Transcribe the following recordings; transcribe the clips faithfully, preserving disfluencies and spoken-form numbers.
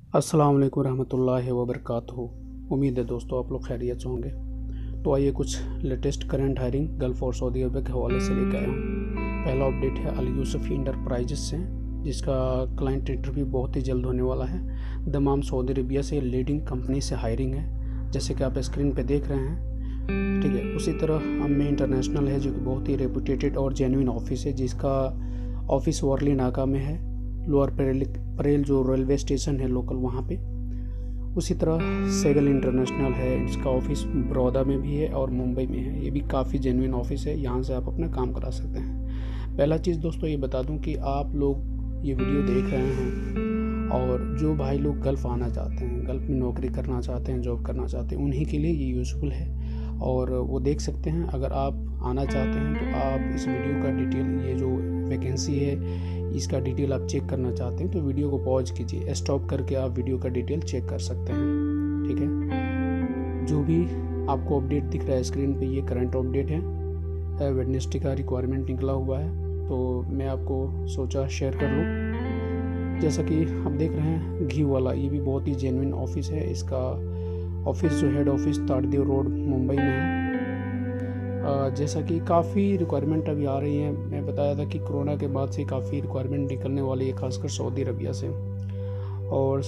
अस्सलाम वालेकुम रहमतुल्लाहि व बरकातहू। उम्मीद है दोस्तों आप लोग खैरियत से होंगे। तो आइए कुछ लेटेस्ट करंट हायरिंग गल्फ़ और सऊदी अरब के हवाले से लेकर आया हूँ। पहला अपडेट है अल यूसुफ़ी इंटरप्राइजेस से, जिसका क्लाइंट इंटरव्यू बहुत ही जल्द होने वाला है। दमाम सऊदी अरबिया से लीडिंग कंपनी से हायरिंग है, जैसे कि आप स्क्रीन पे देख रहे हैं, ठीक है। उसी तरह अम्मे इंटरनेशनल है, जो कि बहुत ही रेपुटेटेड और जेन्युइन ऑफिस है, जिसका ऑफिस वर्ली नाका में है, लोअर परेल परेल जो रेलवे स्टेशन है लोकल वहाँ पे। उसी तरह सेगल इंटरनेशनल है, जिसका ऑफिस बड़ौदा में भी है और मुंबई में है। ये भी काफ़ी जेन्युइन ऑफिस है, यहाँ से आप अपना काम करा सकते हैं। पहला चीज़ दोस्तों ये बता दूं कि आप लोग ये वीडियो देख रहे हैं और जो भाई लोग गल्फ़ आना चाहते हैं, गल्फ़ में नौकरी करना चाहते हैं, जॉब करना चाहते हैं, उन्हीं के लिए ये यूज़फुल है और वो देख सकते हैं। अगर आप आना चाहते हैं तो आप इस वीडियो का डिटेल, ये जो वैकेंसी है इसका डिटेल आप चेक करना चाहते हैं तो वीडियो को पॉज कीजिए, स्टॉप करके आप वीडियो का डिटेल चेक कर सकते हैं, ठीक है। जो भी आपको अपडेट दिख रहा है स्क्रीन पे, ये करंट अपडेट है। वेडनेसडे का रिक्वायरमेंट निकला हुआ है, तो मैं आपको सोचा शेयर कर लूँ। जैसा कि आप देख रहे हैं घी वाला, ये भी बहुत ही जेन्युइन ऑफिस है। इसका ऑफिस जो हेड ऑफिस ताड़देव रोड मुंबई में है। जैसा कि काफ़ी रिक्वायरमेंट अभी आ रही है, मैं बताया था कि कोरोना के बाद से काफ़ी रिक्वायरमेंट निकलने वाली है, खासकर सऊदी अरबिया से। और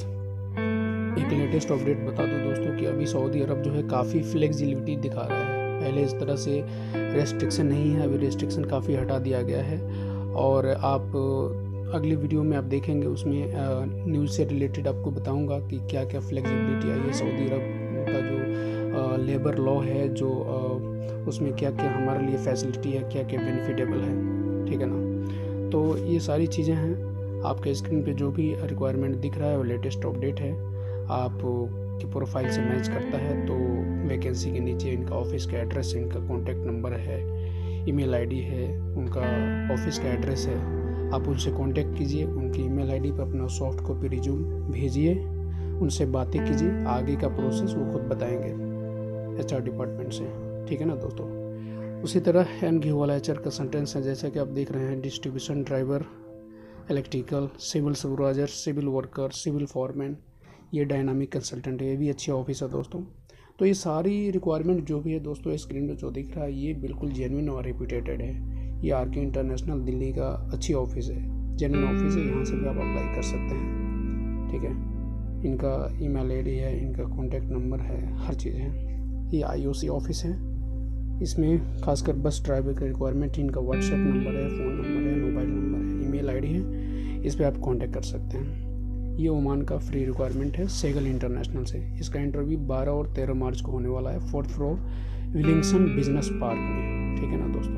एक लेटेस्ट अपडेट बता दूं दोस्तों कि अभी सऊदी अरब जो है काफ़ी फ्लेक्सिबिलिटी दिखा रहा है। पहले इस तरह से रेस्ट्रिक्शन नहीं है, अभी रेस्ट्रिक्शन काफ़ी हटा दिया गया है। और आप अगली वीडियो में आप देखेंगे, उसमें न्यूज़ से रिलेटेड आपको बताऊंगा कि क्या क्या फ्लेक्सिबिलिटी आई है। सऊदी अरब का जो लेबर लॉ है, जो उसमें क्या क्या हमारे लिए फैसिलिटी है, क्या क्या बेनिफिटेबल है, ठीक है ना। तो ये सारी चीज़ें हैं। आपके स्क्रीन पे जो भी रिक्वायरमेंट दिख रहा है वो लेटेस्ट अपडेट है, आप की प्रोफाइल से मैच करता है तो वैकेंसी के नीचे इनका ऑफिस का एड्रेस, इनका कॉन्टैक्ट नंबर है, ईमेल आईडी है, उनका ऑफिस का एड्रेस है। आप उनसे कांटेक्ट कीजिए, उनकी ईमेल आईडी पर अपना सॉफ्ट कॉपी रिज्यूम भेजिए, उनसे बातें कीजिए। आगे का प्रोसेस वो खुद बताएंगे एच आर डिपार्टमेंट से, ठीक है ना दोस्तों। उसी तरह एम घी वाला एच आर कंसल्टेंट्स हैं, जैसा कि आप देख रहे हैं, distribution driver, electrical, civil supervisor, civil worker, civil foreman, ये डायनामिक कंसल्टेंट है। ये भी अच्छी ऑफिस है दोस्तों। तो ये सारी रिक्वायरमेंट जो भी है दोस्तों स्क्रीन पर जो दिख रहा है, ये बिल्कुल जेन्युइन और रेप्यूटेटेड है। ये आर के इंटरनेशनल दिल्ली का अच्छी ऑफिस है, जेन्युइन ऑफिस है, यहाँ से भी आप अप्लाई कर सकते हैं, ठीक है। इनका ईमेल आईडी है, इनका कॉन्टैक्ट नंबर है, हर चीज़ है। ये आई ओ सी ऑफिस है, इसमें खासकर बस ड्राइवर का रिक्वायरमेंट, इनका व्हाट्सएप नंबर है, फ़ोन नंबर है, मोबाइल नंबर है, ईमेल आईडी है, इस पर आप कांटेक्ट कर सकते हैं। ये ओमान का फ्री रिक्वायरमेंट है सेगल इंटरनेशनल से। इसका इंटरव्यू बारह और तेरह मार्च को होने वाला है, fourth floor Willingson business park में, ठीक है ना दोस्तों।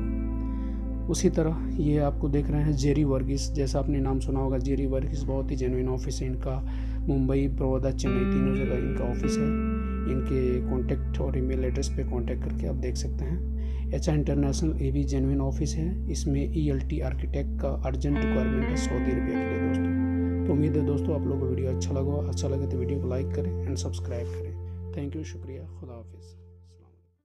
उसी तरह ये आपको देख रहे हैं जेरी वर्गीस, जैसा आपने नाम सुना होगा, जेरी वर्गीस बहुत ही जेन्युइन ऑफिस है इनका। मुंबई, बड़ौदा, चेन्नई, तीनों जगह इनका ऑफिस है। इनके कॉन्टैक्ट और ईमेल एड्रेस पे कांटेक्ट करके आप देख सकते हैं। एच आर इंटरनेशनल ए भी जेन्युइन ऑफिस है, इसमें ई एल टी आर्किटेक्ट का अर्जेंट रिक्वायरमेंट है सऊदी अरबिया के लिए दोस्तों। तो उम्मीद है दोस्तों आप लोगों को वीडियो अच्छा लगा। अच्छा लगे तो वीडियो को लाइक करें एंड सब्सक्राइब करें। थैंक यू, शुक्रिया, खुदा हाफिज़।